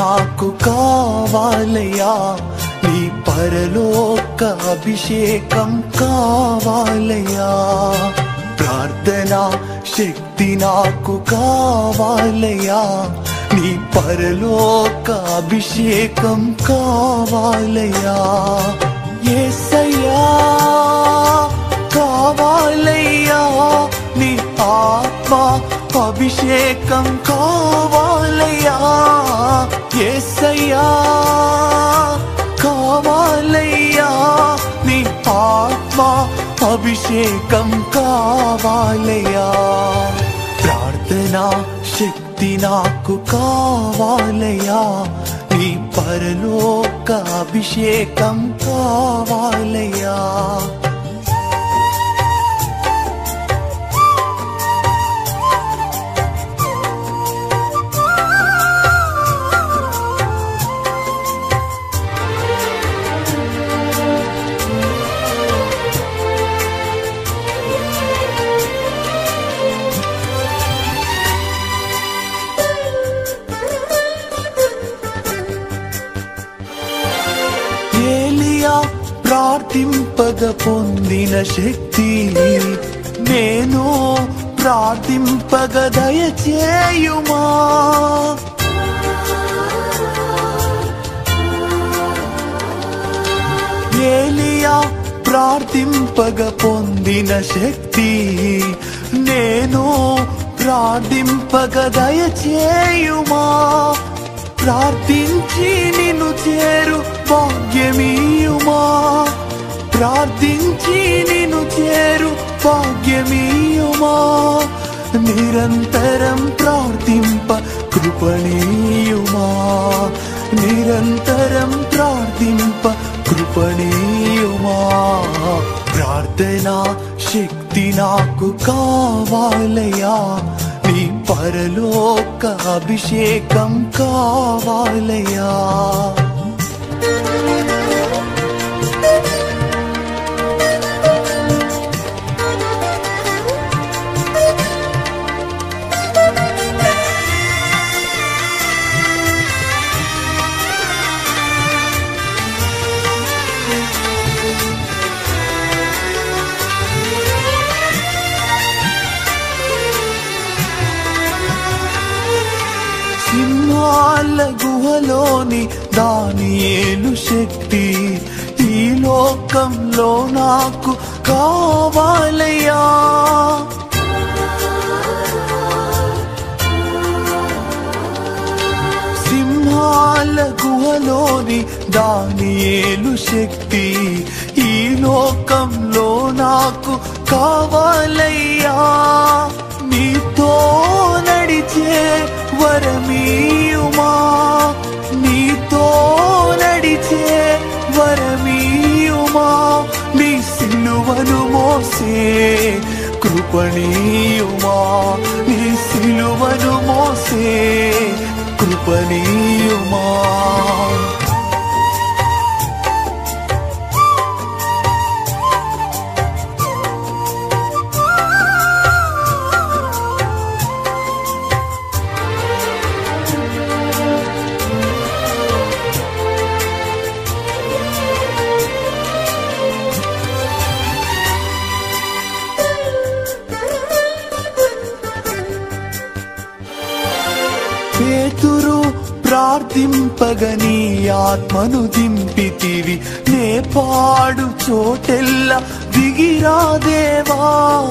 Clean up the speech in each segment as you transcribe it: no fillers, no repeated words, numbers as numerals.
నాకు కావాలయ్యా, నీ పరలోక అభిషేకం కావాలయ్యా. ప్రార్థనా శక్తి నాకు కావాలయ్యా, నీ పరలోక అభిషేకం కావాలయ్యా. యేసయ్యా కావాలయ్యా, నీ ఆత్మ అభిషేకం కావాలయ్యా. యేసయ్యా కావాలయ్యా, నీ ఆత్మ అభిషేకం కావాలయ్యా. ప్రార్థనా శక్తి నాకు కావాలయ్యా, నీ పరలోక అభిషేకం కావాలయ్యా. ప్రార్థింపగ పొందిన శక్తి నేను ప్రార్థింపగ దయచేయుమా. ఏలియా ప్రార్థింపగ పొందిన శక్తి నేను ప్రార్థింపగ దయచేయుమా. ప్రార్థించి నిన్ను చేరు భాగ్యమీయుమా, ప్రార్థించి నిన్ను చేరు భాగ్యమీయుమా. నిరంతరం ప్రార్థింప కృపణీయుమా, నిరంతరం ప్రార్థింప కృపణీయుమా. ప్రార్థనా శక్తి నాకు కావాలయ్యా, నీ పరలోక అభిషేకం కావాలయ్యా. సింహాల గుహలోని దానియేలు శక్తి ఈ లోకంలో నాకు కావాలయ్యా. సింహాల గుహలోని దానియేలు శక్తి ఈ లోకంలో నాకు కావాలయ్యా. నీతో నడిచే వరమీయుమా, నీతో నడిచే వరమీయుమా. నీ సిలువను మోసే కృపణీయుమా, నీ సిలువను మోసే కృపణీయుమా. పేతురు ప్రార్థింపగ నీ ఆత్మను దింపితివి, నే పాడు చోటెల్లా దిగిరా దేవా.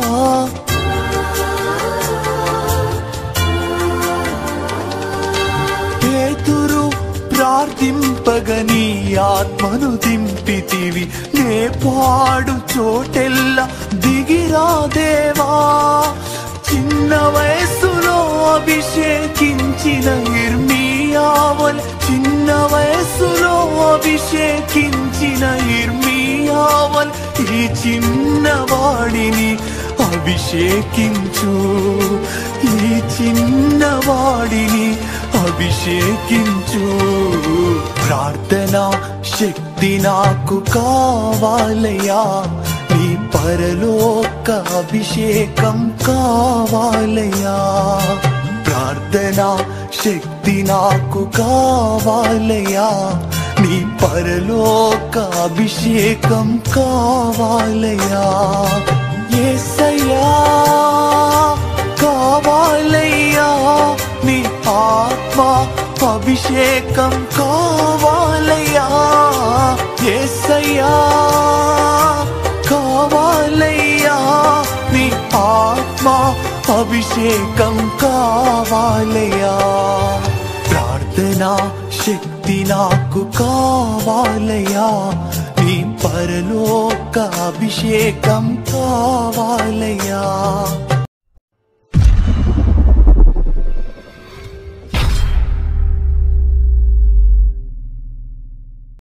పేతురు ప్రార్థింపగ నీ ఆత్మను దింపితివి, నే పాడు చోటెల్లా దిగిరా దేవా. చిన్న వయస్సులో అభిషేకించిన ఇర్మీయావల్, చిన్న వయస్సులో అభిషేకించిన ఇర్మీయావల్, ఈ చిన్నవాడిని అభిషేకించు, ఈ చిన్నవాడిని అభిషేకించు. ప్రార్థనా శక్తి నాకు కావాలయ్యా, నీ పరలోక అభిషేకం కావాలయ్యా. ప్రార్థనా శక్తి నాకు కావాలయ్యా, నీ పరలోక అభిషేకం కావాలయ్యా. యేసయ్యా కావాలయ్యా, నీ ఆత్మ అభిషేకం కావాలయ్యా. యేసయ్యా కావాలయ్యా, నీ ఆత్మ అభిషేకం కావాలయ్యా. ప్రార్థనా శక్తి నాకు కావాలయ్యా, నీ పరలోక అభిషేకం కావాలయ్యా.